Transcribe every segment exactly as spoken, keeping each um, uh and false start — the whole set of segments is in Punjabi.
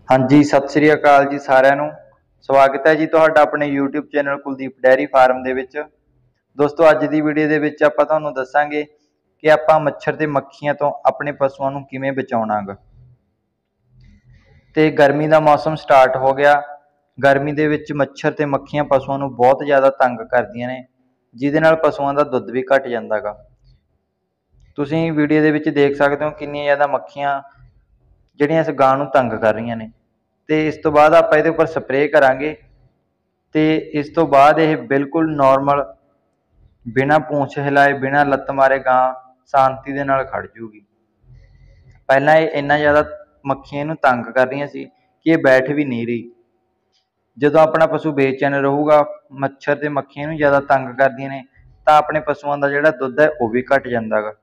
हाँ जी, सत श्री अकाल जी सारिਆਂ ਨੂੰ। ਸਵਾਗਤ ਹੈ ਜੀ ਤੁਹਾਡਾ ਆਪਣੇ YouTube channel Kuldeep dairy farm ਦੇ ਵਿੱਚ। ਦੋਸਤੋ ਅੱਜ ਦੀ ਵੀਡੀਓ ਦੇ ਵਿੱਚ ਆਪਾਂ ਤੁਹਾਨੂੰ ਦੱਸਾਂਗੇ ਕਿ ਆਪਾਂ ਮੱਛਰ ਤੇ ਮੱਖੀਆਂ ਤੋਂ ਆਪਣੇ ਪਸ਼ੂਆਂ ਨੂੰ ਕਿਵੇਂ ਬਚਾਉਣਾ ਗਾ। ਤੇ ਗਰਮੀ ਦਾ ਮੌਸਮ ਸਟਾਰਟ ਹੋ ਗਿਆ। ਗਰਮੀ ਦੇ ਵਿੱਚ ਮੱਛਰ ਤੇ ਮੱਖੀਆਂ ਪਸ਼ੂਆਂ ਨੂੰ ਬਹੁਤ ਜ਼ਿਆਦਾ ਤੰਗ ਕਰਦੀਆਂ ਨੇ, ਜਿਹਦੇ ਨਾਲ ਪਸ਼ੂਆਂ ਦਾ ਦੁੱਧ ਵੀ ਘਟ ਜਾਂਦਾ ਗਾ। ਤੁਸੀਂ ਵੀਡੀਓ ਦੇ ਵਿੱਚ ਦੇਖ ਸਕਦੇ ਹੋ ਕਿੰਨੀਆਂ ਜ਼ਿਆਦਾ ਮੱਖੀਆਂ ਜਿਹੜੀਆਂ ਇਸ ਗਾਂ ਨੂੰ ਤੰਗ ਕਰ ਰਹੀਆਂ ਨੇ। ਤੇ ਇਸ ਤੋਂ ਬਾਅਦ ਆਪਾਂ ਇਹਦੇ ਉੱਪਰ ਸਪਰੇਅ ਕਰਾਂਗੇ ਤੇ ਇਸ ਤੋਂ ਬਾਅਦ ਇਹ ਬਿਲਕੁਲ ਨੋਰਮਲ ਬਿਨਾਂ ਪੂੰਛ ਹਿਲਾਏ ਬਿਨਾਂ ਲੱਤ ਮਾਰੇ ਗਾਂ ਸ਼ਾਂਤੀ ਦੇ ਨਾਲ ਖੜ ਜੂਗੀ। ਪਹਿਲਾਂ ਇਹ ਇੰਨਾ ਜ਼ਿਆਦਾ ਮੱਖੀਆਂ ਇਹਨੂੰ ਤੰਗ ਕਰ ਰਹੀਆਂ ਸੀ ਕਿ ਇਹ ਬੈਠ ਵੀ ਨਹੀਂ ਰਹੀ। ਜਦੋਂ ਆਪਣਾ ਪਸ਼ੂ ਬੇਚੈਨ ਰਹੂਗਾ, ਮੱਛਰ ਤੇ ਮੱਖੀਆਂ ਨੂੰ ਜ਼ਿਆਦਾ ਤੰਗ ਕਰਦੀਆਂ ਨੇ, ਤਾਂ ਆਪਣੇ ਪਸ਼ੂਆਂ ਦਾ ਜਿਹੜਾ ਦੁੱਧ ਹੈ ਉਹ ਵੀ ਘਟ ਜਾਂਦਾ ਗਾ।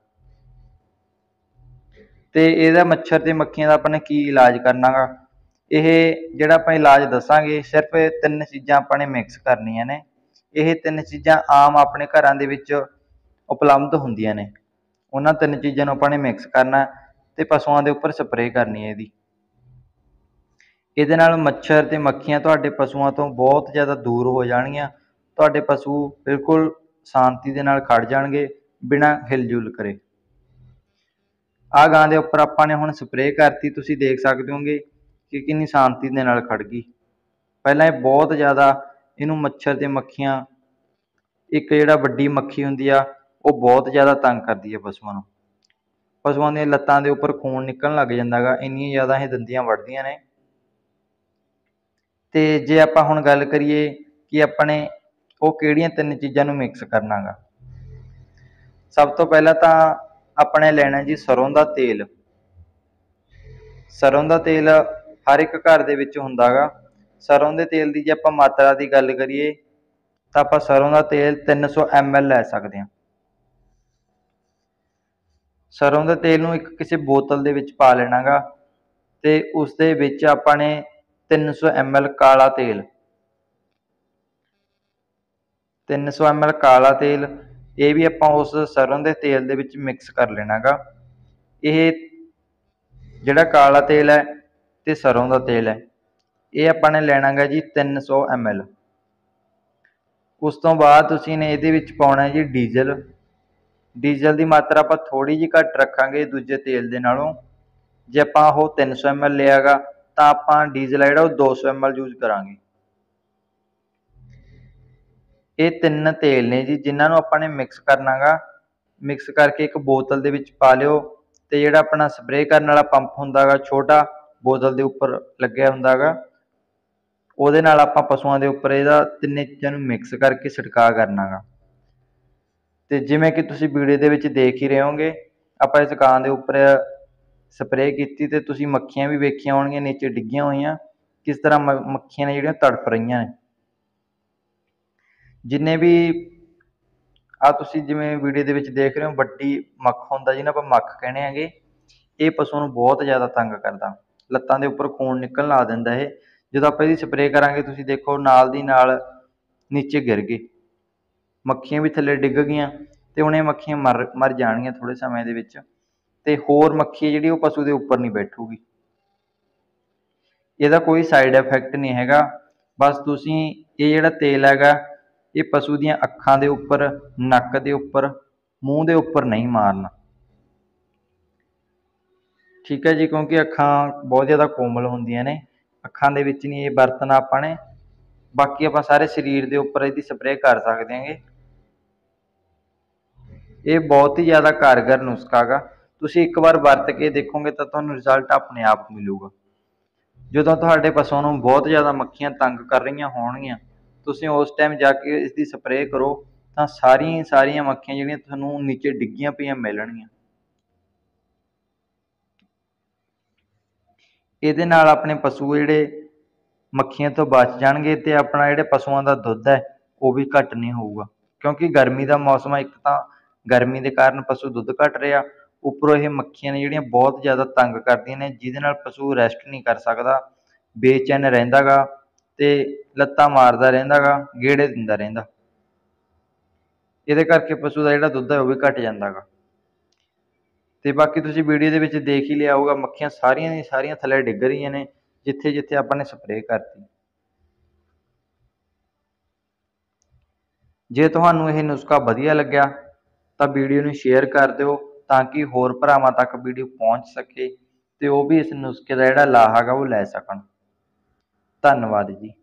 ਤੇ ਇਹਦਾ ਮੱਛਰ ਤੇ ਮੱਖੀਆਂ ਦਾ ਆਪਾਂ ਨੇ ਕੀ ਇਲਾਜ ਕਰਨਾ ਗਾ। ਇਹ ਜਿਹੜਾ ਆਪਾਂ ਇਲਾਜ ਦੱਸਾਂਗੇ ਸਿਰਫ ਤਿੰਨ ਚੀਜ਼ਾਂ ਆਪਾਂ ਨੇ ਮਿਕਸ ਕਰਨੀਆਂ ਨੇ। ਇਹ ਤਿੰਨ ਚੀਜ਼ਾਂ ਆਮ ਆਪਣੇ ਘਰਾਂ ਦੇ ਵਿੱਚ ਉਪਲਬਧ ਹੁੰਦੀਆਂ ਨੇ। ਉਹਨਾਂ ਤਿੰਨ ਚੀਜ਼ਾਂ ਨੂੰ ਆਪਾਂ ਨੇ ਮਿਕਸ ਕਰਨਾ ਤੇ ਪਸ਼ੂਆਂ ਦੇ ਉੱਪਰ ਸਪਰੇਅ ਕਰਨੀ ਹੈ ਇਹਦੀ। ਇਹਦੇ ਨਾਲ ਮੱਛਰ ਤੇ ਮੱਖੀਆਂ ਤੁਹਾਡੇ ਪਸ਼ੂਆਂ ਤੋਂ ਬਹੁਤ ਜ਼ਿਆਦਾ ਦੂਰ ਹੋ ਜਾਣਗੀਆਂ। ਤੁਹਾਡੇ ਪਸ਼ੂ ਬਿਲਕੁਲ ਸ਼ਾਂਤੀ ਦੇ ਨਾਲ ਖੜ ਜਾਣਗੇ ਬਿਨਾਂ ਹਿਲਜੁਲ ਕਰੇ। ਆਹ ਗਾਂ ਦੇ ਉੱਪਰ ਆਪਾਂ ਨੇ ਹੁਣ ਸਪਰੇਅ ਕਰਤੀ, ਤੁਸੀਂ ਦੇਖ ਸਕਦੇ ਹੋਗੇ ਕਿ ਕਿੰਨੀ ਸ਼ਾਂਤੀ ਦੇ ਨਾਲ ਖੜ ਗਈ। ਪਹਿਲਾਂ ਇਹ ਬਹੁਤ ਜ਼ਿਆਦਾ ਇਹਨੂੰ ਮੱਛਰ ਤੇ ਮੱਖੀਆਂ, ਇੱਕ ਜਿਹੜਾ ਵੱਡੀ ਮੱਖੀ ਹੁੰਦੀ ਆ ਉਹ ਬਹੁਤ ਜ਼ਿਆਦਾ ਤੰਗ ਕਰਦੀ ਹੈ ਪਸ਼ੂਆਂ ਨੂੰ। ਪਸ਼ੂਆਂ ਦੀਆਂ ਲੱਤਾਂ ਦੇ ਉੱਪਰ ਖੂਨ ਨਿਕਲਣ ਲੱਗ ਜਾਂਦਾ ਗਾ, ਇੰਨੀਆਂ ਜ਼ਿਆਦਾ ਇਹ ਦੰਦੀਆਂ ਵੱਢਦੀਆਂ ਨੇ। ਤੇ ਜੇ ਆਪਾਂ ਹੁਣ ਗੱਲ ਕਰੀਏ ਕਿ ਆਪਣੇ ਉਹ ਕਿਹੜੀਆਂ ਤਿੰਨ ਚੀਜ਼ਾਂ ਨੂੰ ਮਿਕਸ ਕਰਨਾ ਗਾ। ਸਭ ਤੋਂ ਪਹਿਲਾਂ ਤਾਂ ਆਪਣੇ ਲੈਣਾ ਜੀ ਸਰੋਂ ਦਾ ਤੇਲ। ਸਰੋਂ ਦਾ ਤੇਲ ਹਰ ਇੱਕ ਘਰ ਦੇ ਵਿੱਚ ਹੁੰਦਾ ਗਾ। ਸਰੋਂ ਦੇ ਤੇਲ ਦੀ ਜੇ ਆਪਾਂ ਮਾਤਰਾ ਦੀ ਗੱਲ ਕਰੀਏ ਤਾਂ ਆਪਾਂ ਸਰੋਂ ਦਾ ਤੇਲ ਤਿੰਨ ਸੌ ਐਮ ਐਲ ਲੈ ਸਕਦੇ ਹਾਂ। ਸਰੋਂ ਦੇ ਤੇਲ ਨੂੰ ਇੱਕ ਕਿਸੇ ਬੋਤਲ ਦੇ ਵਿੱਚ ਪਾ ਲੈਣਾ ਗਾ ਤੇ ਉਸ ਦੇ ਵਿੱਚ ਆਪਾਂ ਨੇ ਤਿੰਨ ਸੌ ਐਮ ਐਲ ਕਾਲਾ ਤੇਲ, ਤਿੰਨ ਸੌ ਐਮ ਐਲ ਕਾਲਾ ਤੇਲ ਇਹ ਵੀ ਆਪਾਂ ਉਸ ਸਰੋਂ ਦੇ ਤੇਲ ਦੇ ਵਿੱਚ ਮਿਕਸ ਕਰ ਲੈਣਾ ਗਾ। ਇਹ ਜਿਹੜਾ ਕਾਲਾ ਤੇਲ ਹੈ ਤੇ ਸਰੋਂ ਦਾ ਤੇਲ ਹੈ ਇਹ ਆਪਾਂ ਨੇ ਲੈਣਾ ਗਾ ਜੀ ਤਿੰਨ ਸੌ ਐਮ ਐਲ। ਉਸ ਤੋਂ ਬਾਅਦ ਤੁਸੀਂ ਨੇ ਇਹਦੇ ਵਿੱਚ ਪਾਉਣਾ ਜੀ ਡੀਜ਼ਲ। ਡੀਜ਼ਲ ਦੀ ਮਾਤਰਾ ਆਪਾਂ ਥੋੜ੍ਹੀ ਜਿਹੀ ਘੱਟ ਰੱਖਾਂਗੇ ਦੂਜੇ ਤੇਲ ਦੇ ਨਾਲੋਂ। ਜੇ ਆਪਾਂ ਉਹ ਤਿੰਨ ਸੌ ਐਮ ਐਲ ਲਿਆ ਗਾ ਤਾਂ ਆਪਾਂ ਡੀਜ਼ਲ ਹੈ ਜਿਹੜਾ ਉਹ ਦੋ ਸੌ ਐਮ ਐਲ ਯੂਜ਼ ਕਰਾਂਗੇ। ਇਹ ਤਿੰਨ ਤੇਲ ਨੇ ਜੀ ਜਿਨ੍ਹਾਂ ਨੂੰ ਆਪਾਂ ਨੇ ਮਿਕਸ ਕਰਨਾ ਗਾ। ਮਿਕਸ ਕਰਕੇ ਇੱਕ ਬੋਤਲ ਦੇ ਵਿੱਚ ਪਾ ਲਿਓ ਤੇ ਜਿਹੜਾ ਆਪਣਾ ਸਪਰੇਅ ਕਰਨ ਵਾਲਾ ਪੰਪ ਹੁੰਦਾ ਗਾ ਛੋਟਾ, ਬੋਤਲ ਦੇ ਉੱਪਰ ਲੱਗਿਆ ਹੁੰਦਾ ਗਾ, ਉਹਦੇ ਨਾਲ ਆਪਾਂ ਪਸ਼ੂਆਂ ਦੇ ਉੱਪਰ ਇਹਦਾ ਤਿੰਨੇ ਚੀਜ਼ਾਂ ਨੂੰ ਮਿਕਸ ਕਰਕੇ ਛਿੜਕਾਅ ਕਰਨਾ ਗਾ। ਤੇ ਜਿਵੇਂ ਕਿ ਤੁਸੀਂ ਵੀਡੀਓ ਦੇ ਵਿੱਚ ਦੇਖ ਹੀ ਰਹੇ ਹੋਗੇ, ਆਪਾਂ ਇਸ ਗਾਂ ਦੇ ਉੱਪਰ ਸਪਰੇਅ ਕੀਤੀ ਤੇ ਤੁਸੀਂ ਮੱਖੀਆਂ ਵੀ ਵੇਖੀਆਂ ਹੋਣਗੀਆਂ ਨੀਚੇ ਡਿੱਗੀਆਂ ਹੋਈਆਂ, ਕਿਸ ਤਰ੍ਹਾਂ ਮ ਮੱਖੀਆਂ ਨੇ ਜਿਹੜੀਆਂ ਤੜਫ ਰਹੀਆਂ ਨੇ। ਜਿੰਨੇ ਵੀ ਆ ਤੁਸੀਂ ਜਿਵੇਂ ਵੀਡੀਓ ਦੇ ਵਿੱਚ ਦੇਖ ਰਹੇ ਹੋ ਵੱਡੀ ਮੱਖ ਹੁੰਦਾ ਜਿਹਨੂੰ ਆਪਾਂ ਮੱਖ ਕਹਿੰਦੇ ਹੈਗੇ, ਇਹ ਪਸ਼ੂ ਨੂੰ ਬਹੁਤ ਜ਼ਿਆਦਾ ਤੰਗ ਕਰਦਾ। ਲੱਤਾਂ ਦੇ ਉੱਪਰ ਖੂਨ ਨਿਕਲਣ ਲਾ ਦਿੰਦਾ ਇਹ। ਜਦੋਂ ਆਪਾਂ ਇਹਦੀ ਸਪਰੇਅ ਕਰਾਂਗੇ ਤੁਸੀਂ ਦੇਖੋ ਨਾਲ ਦੀ ਨਾਲ ਨੀਚੇ ਗਿਰ ਗਏ, ਮੱਖੀਆਂ ਵੀ ਥੱਲੇ ਡਿੱਗ ਗਈਆਂ ਤੇ ਹੁਣ ਇਹ ਮੱਖੀਆਂ ਮਰ ਮਰ ਜਾਣਗੀਆਂ ਥੋੜ੍ਹੇ ਸਮੇਂ ਦੇ ਵਿੱਚ। ਤੇ ਹੋਰ ਮੱਖੀ ਜਿਹੜੀ ਉਹ ਪਸ਼ੂ ਦੇ ਉੱਪਰ ਨਹੀਂ ਬੈਠੂਗੀ। ਇਹਦਾ ਕੋਈ ਸਾਈਡ ਇਫੈਕਟ ਨਹੀਂ ਹੈਗਾ। ਬਸ ਤੁਸੀਂ ਇਹ ਜਿਹੜਾ ਤੇਲ ਹੈਗਾ ਇਹ ਪਸ਼ੂ ਦੀਆਂ ਅੱਖਾਂ ਦੇ ਉੱਪਰ, ਨੱਕ ਦੇ ਉੱਪਰ, ਮੂੰਹ ਦੇ ਉੱਪਰ ਨਹੀਂ ਮਾਰਨਾ, ਠੀਕ ਹੈ ਜੀ। ਕਿਉਂਕਿ ਅੱਖਾਂ ਬਹੁਤ ਜ਼ਿਆਦਾ ਕੋਮਲ ਹੁੰਦੀਆਂ ਨੇ, ਅੱਖਾਂ ਦੇ ਵਿੱਚ ਨਹੀਂ ਇਹ ਵਰਤਣਾ ਆਪਾਂ ਨੇ। ਬਾਕੀ ਆਪਾਂ ਸਾਰੇ ਸਰੀਰ ਦੇ ਉੱਪਰ ਇਹਦੀ ਸਪਰੇਅ ਕਰ ਸਕਦੇ ਹੈਗੇ। ਇਹ ਬਹੁਤ ਹੀ ਜ਼ਿਆਦਾ ਕਾਰਗਰ ਨੁਸਖਾ ਗਾ। ਤੁਸੀਂ ਇੱਕ ਵਾਰ ਵਰਤ ਕੇ ਦੇਖੋਗੇ ਤਾਂ ਤੁਹਾਨੂੰ ਰਿਜ਼ਲਟ ਆਪਣੇ ਆਪ ਮਿਲੂਗਾ। ਜਦੋਂ ਤੁਹਾਡੇ ਪਸ਼ੂਆਂ ਨੂੰ ਬਹੁਤ ਜ਼ਿਆਦਾ ਮੱਖੀਆਂ ਤੰਗ ਕਰ ਰਹੀਆਂ ਹੋਣਗੀਆਂ, ਤੁਸੀਂ ਉਸ ਟਾਈਮ ਜਾ ਕੇ ਇਸ ਦੀ ਸਪਰੇਅ ਕਰੋ ਤਾਂ ਸਾਰੀਆਂ ਸਾਰੀਆਂ ਮੱਖੀਆਂ ਜਿਹੜੀਆਂ ਤੁਹਾਨੂੰ ਨੀਚੇ ਡਿੱਗੀਆਂ ਪਈਆਂ ਮਿਲਣਗੀਆਂ। ਇਹਦੇ ਨਾਲ ਆਪਣੇ ਪਸ਼ੂ ਜਿਹੜੇ ਮੱਖੀਆਂ ਤੋਂ ਬਚ ਜਾਣਗੇ ਤੇ ਆਪਣਾ ਜਿਹੜੇ ਪਸ਼ੂਆਂ ਦਾ ਦੁੱਧ ਹੈ ਉਹ ਵੀ ਘੱਟ ਨਹੀਂ ਹੋਊਗਾ। ਕਿਉਂਕਿ ਗਰਮੀ ਦਾ ਮੌਸਮ ਹੈ, ਇੱਕ ਤਾਂ ਗਰਮੀ ਦੇ ਕਾਰਨ ਪਸ਼ੂ ਦੁੱਧ ਘੱਟ ਰਿਹਾ, ਉੱਪਰੋਂ ਇਹ ਮੱਖੀਆਂ ਨੇ ਜਿਹੜੀਆਂ ਬਹੁਤ ਜ਼ਿਆਦਾ ਤੰਗ ਕਰਦੀਆਂ ਨੇ, ਜਿਹਦੇ ਨਾਲ ਪਸ਼ੂ ਰੈਸਟ ਨਹੀਂ ਕਰ ਸਕਦਾ, ਬੇਚੈਨ ਰਹਿੰਦਾ ਗਾ ਤੇ ਲੱਤਾਂ ਮਾਰਦਾ ਰਹਿੰਦਾ ਗਾ, ਗੇੜੇ ਦਿੰਦਾ ਰਹਿੰਦਾ। ਇਹਦੇ ਕਰਕੇ ਪਸ਼ੂ ਦਾ ਜਿਹੜਾ ਦੁੱਧ ਹੈ ਉਹ ਵੀ ਘੱਟ ਜਾਂਦਾ ਗਾ। ਤੇ ਬਾਕੀ ਤੁਸੀਂ ਵੀਡੀਓ ਦੇ ਵਿੱਚ ਦੇਖ ਹੀ ਲਿਆ ਹੋਊਗਾ, ਮੱਖੀਆਂ ਸਾਰੀਆਂ ਦੀਆਂ ਸਾਰੀਆਂ ਥੱਲੇ ਡਿੱਗ ਰਹੀਆਂ ਨੇ ਜਿੱਥੇ ਜਿੱਥੇ ਆਪਾਂ ਨੇ ਸਪਰੇਅ ਕਰਤੀ। ਜੇ ਤੁਹਾਨੂੰ ਇਹ ਨੁਸਖਾ ਵਧੀਆ ਲੱਗਿਆ ਤਾਂ ਵੀਡੀਓ ਨੂੰ ਸ਼ੇਅਰ ਕਰ ਦਿਓ ਤਾਂ ਕਿ ਹੋਰ ਭਰਾਵਾਂ ਤੱਕ ਵੀਡੀਓ ਪਹੁੰਚ ਸਕੇ ਤੇ ਉਹ ਵੀ ਇਸ ਨੁਸਖੇ ਦਾ ਜਿਹੜਾ ਲਾਹਾ ਹੈਗਾ ਉਹ ਲੈ ਸਕਣ। ਧੰਨਵਾਦ ਜੀ।